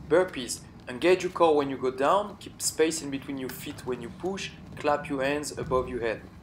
Burpees. Engage your core when you go down, keep space in between your feet when you push, clap your hands above your head.